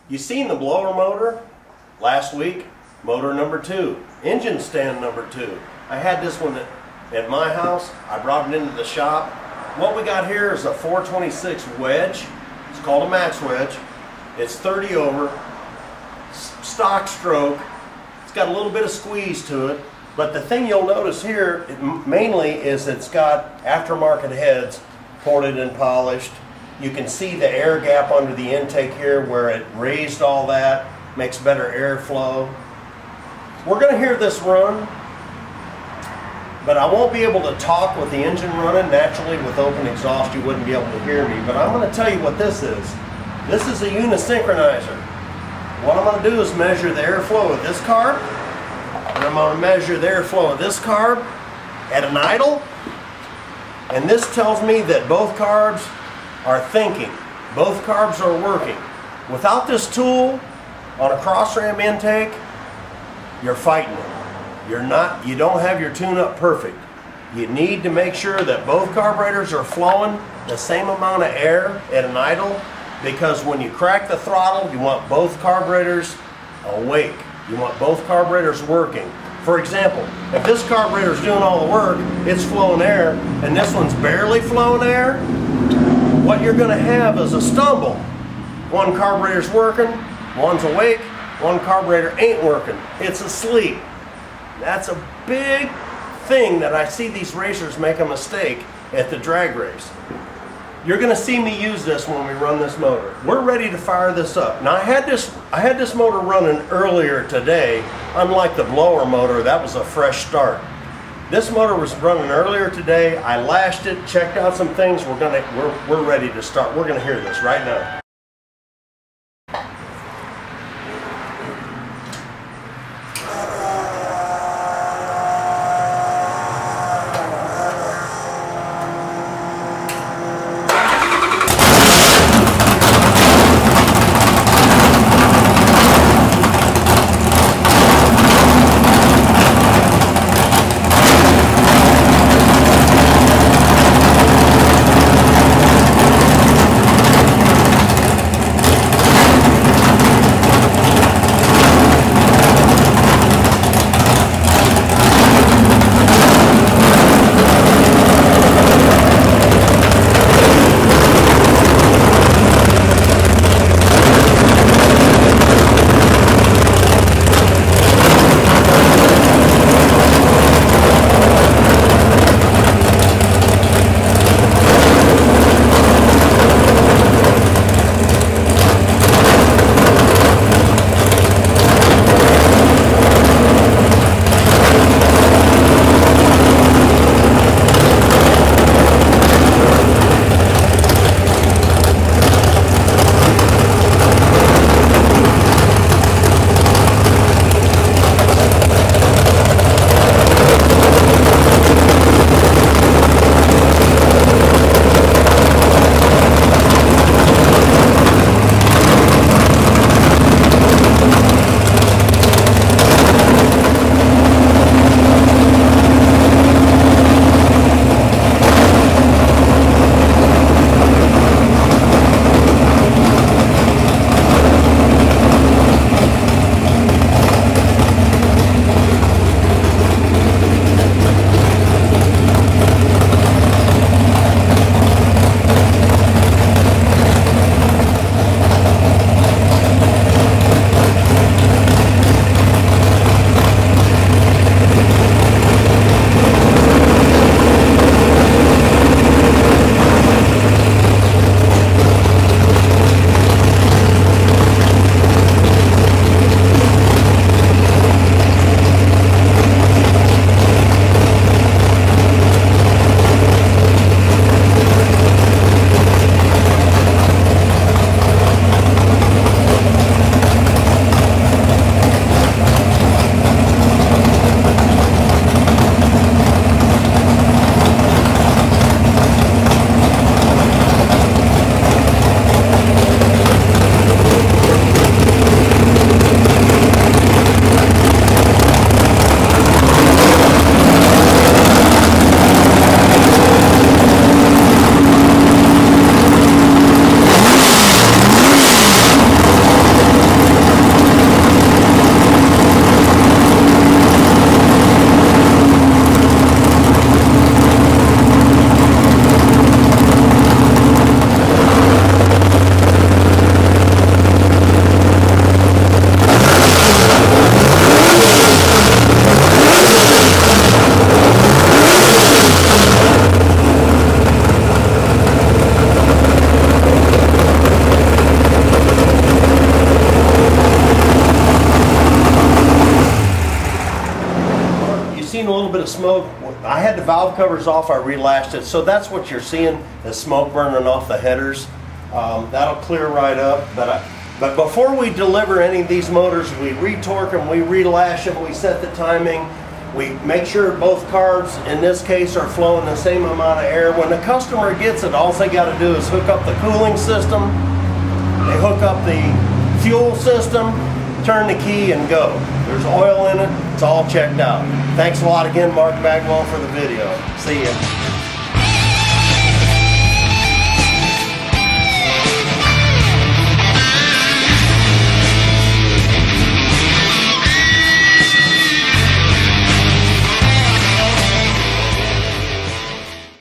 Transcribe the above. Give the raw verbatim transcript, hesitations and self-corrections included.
You seen the blower motor last week, motor number two, engine stand number two. I had this one at, at my house. I brought it into the shop. What we got here is a four twenty-six Wedge. It's called a max wedge. It's thirty over, stock stroke. It's got a little bit of squeeze to it, but the thing you'll notice here it mainly is it's got aftermarket heads, ported and polished. You can see the air gap under the intake here where it raised all that, makes better airflow. We're going to hear this run, but I won't be able to talk with the engine running. Naturally, with open exhaust, you wouldn't be able to hear me, but I'm going to tell you what this is. This is a unisynchronizer. What I'm going to do is measure the airflow of this carb, and I'm going to measure the airflow of this carb at an idle, and this tells me that both carbs are thinking. Both carbs are working. Without this tool on a cross ram intake, you're fighting it. You're not, you don't have your tune-up perfect. You need to make sure that both carburetors are flowing the same amount of air at an idle, because when you crack the throttle, you want both carburetors awake. You want both carburetors working. For example, if this carburetor is doing all the work, it's flowing air, and this one's barely flowing air, what you're going to have is a stumble. One carburetor's working, one's awake, one carburetor ain't working. It's asleep. That's a big thing that I see these racers make a mistake at the drag race. You're going to see me use this when we run this motor. We're ready to fire this up. Now I had this I had this motor running earlier today. Unlike the blower motor, that was a fresh start. This motor was running earlier today. I lashed it, checked out some things. We're gonna we're we're ready to start. We're gonna hear this right now. little bit of smoke. I had the valve covers off, I relashed it. So that's what you're seeing, is smoke burning off the headers. Um, that'll clear right up. But, I, but before we deliver any of these motors, we retorque them, we relash them, we set the timing. We make sure both carbs, in this case, are flowing the same amount of air. When the customer gets it, all they got to do is hook up the cooling system, they hook up the fuel system, turn the key and go. There's oil in it, it's all checked out. Thanks a lot again, Mark Bagwell, for the video. See ya.